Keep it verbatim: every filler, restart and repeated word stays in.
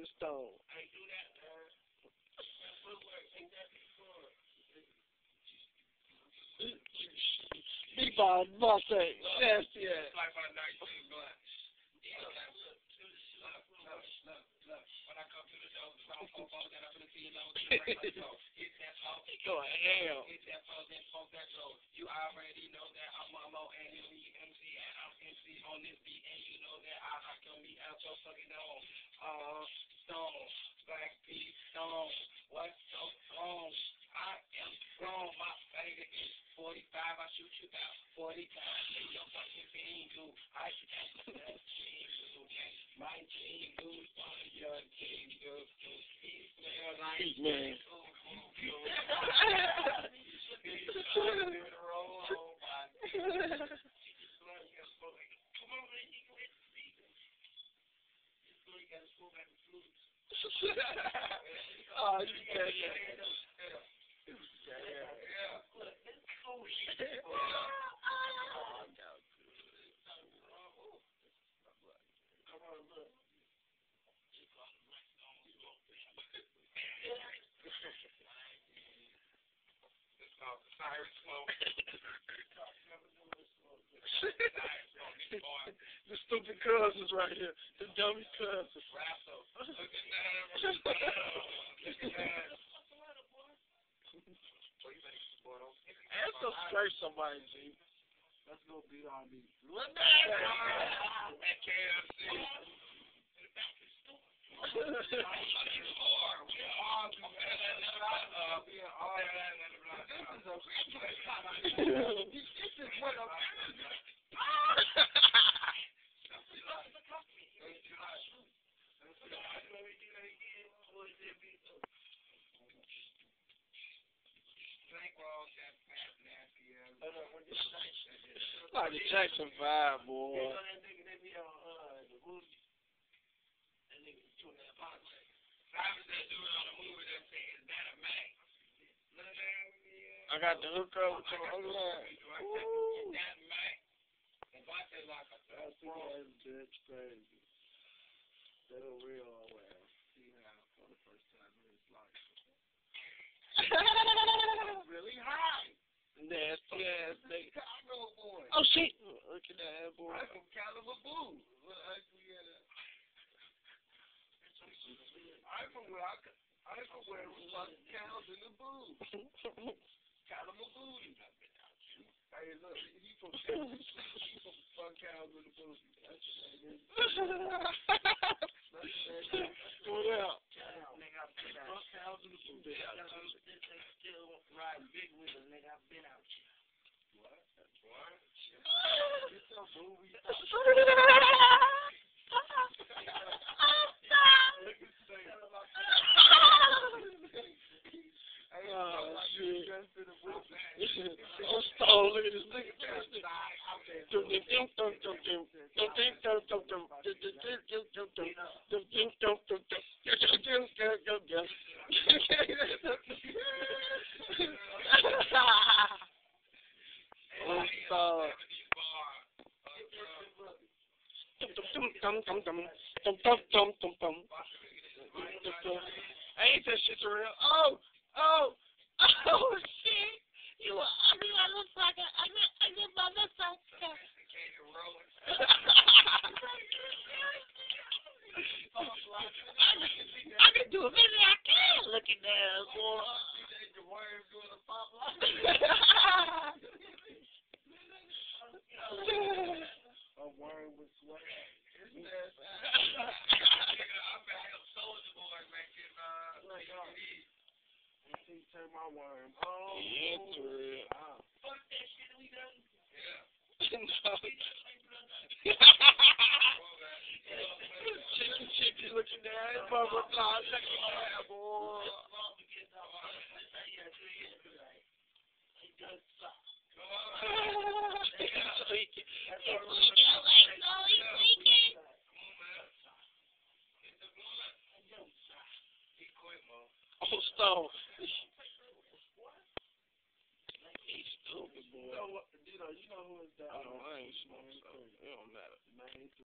the stone. I do that, man. That footwork ain't that before. Big ball, ball say, nasty ass. It's like my nineteen blunt. Yeah, look, look, look, look, look. When I come to the door, the song four four that I'm gonna see you know, hit that phone. Go hell. Hit that phone, then phone that door. You already know that I'm Mamo and you be M C and I'm M C on this beat and you know that I rock your meat out your fucking dome. Uh, stone, black beat, stone. What's so strong? I am strong. My finger is forty-five. I shoot you about forty times. In your fucking fiend, dude. I should have that team, dude. My team, dude. One of your team, dude. He smells like Heat man. Oh, you can't get it. The stupid cousins right here. The dummy cousins. Let's go scrape somebody, G. Let's go beat all these. What the hell? At K F C. This is what I'm Like the Jackson five, boy. You know that nigga that be on uh, the movie? That nigga doing that podcast. Simon that dude on the movie that said, is that a Mac? I got the hook up with your other line. Is that Mac? If I say like a That's the guy's bitch crazy. They don't realize see how for the first time in his life. Really high. Nasty ass nigga. Chicago boy. Oh shit! Look at that boy. I'm from Kalamazoo. Well, actually, uh, I'm from where I, I'm from where it was like cows in the booth. Kalamazoo. Hey, look, he from he from fun cows in the booth. That's What up? nigga, I've been out. fun cows in the booth. This ain't still riding big with a nigga, I've been out here. What? What? It's a movie. Oh shit! I'm stone. Look at this nigga. I'm stone. Ain't that shit real? Oh, oh, oh shit! You are ugly motherfucker! Ugly, ugly motherfucker! I can do everything I can. Look at that, boy. A worm with sweat. He turned my worm. Oh, yeah, it's real. ah. Fuck that shit we done. No. Chicken, chicken, looking down. Bubba, blah, check it out, boy. Oh, Stone.